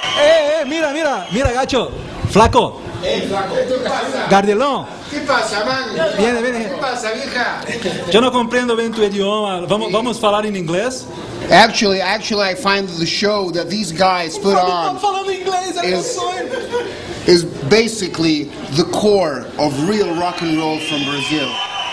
Mira, mira, mira, gacho. Flaco. Flaco, ¿qué pasa? Gardelón. ¿Qué pasa, man? Viene, viene. ¿Qué pasa, vieja? Eu não compreendo bem tu idioma. Vamos falar em inglês? Actually, I find the show that these guys put on falando inglês, é meu sonho. is basically the core of real rock and roll from Brazil.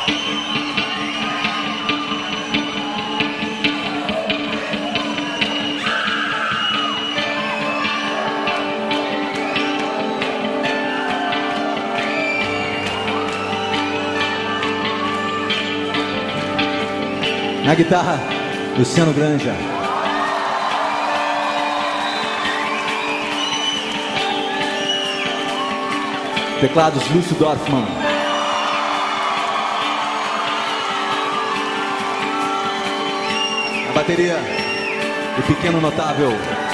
Na guitarra, Luciano Granja. Teclados, Lúcio Dorfman. Na bateria, o pequeno notável.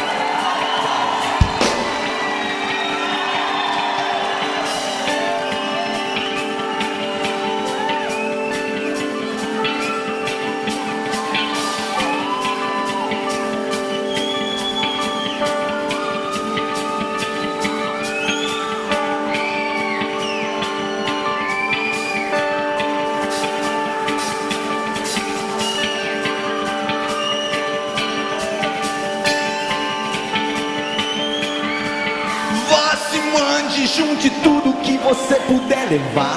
Junte tudo que você puder levar.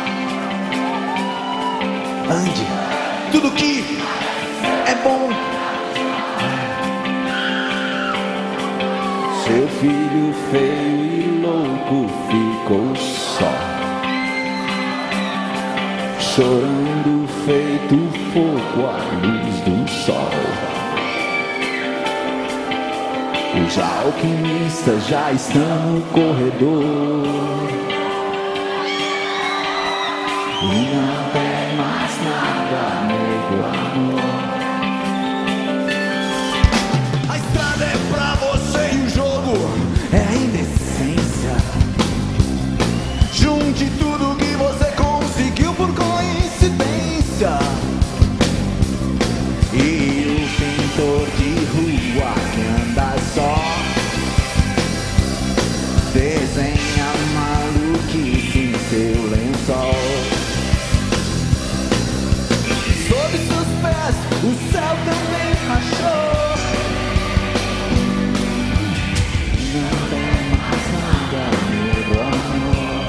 Ande, tudo que é bom. Seu filho feio e louco ficou só, chorando feito fogo à luz do sol. Os alquimistas já estão no corredor e não tem mais nada, meu amor. A estrada é pra você e o jogo é a indecência. Junte tudo que você conseguiu por coincidência. E o pintor de rua que anda só desenha maluquice em seu lençol. Sob seus pés o céu também rachou. Não tem mais nada, meu amor.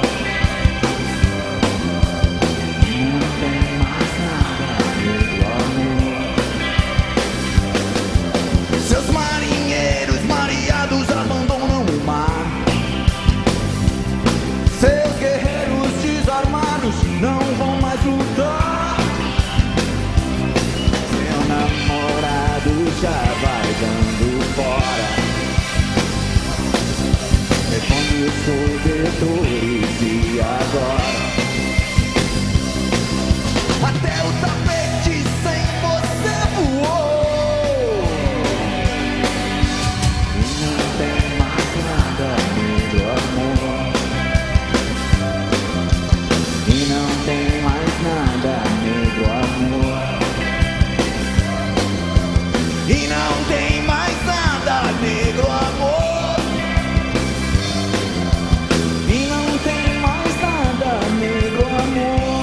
Não tem mais nada, meu amor. Seus marinheiros mareados abandonam o mar. Seus guerreiros desarmados não vão mais lutar. Seu namorado já vai dando fora, levando os corredores e agora até o tapete sem você voou. E não tem mais nada, meu amor. E não tem mais nada, meu amor. E não tem mais nada, negro amor. E não tem mais nada, negro amor.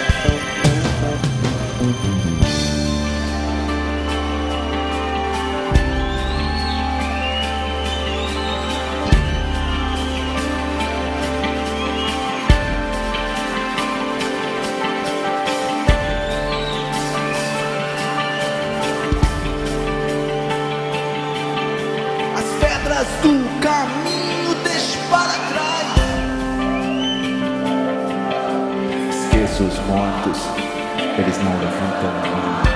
As pedras do caminho deixe para trás. Esqueça os mortos, eles não levantam mais.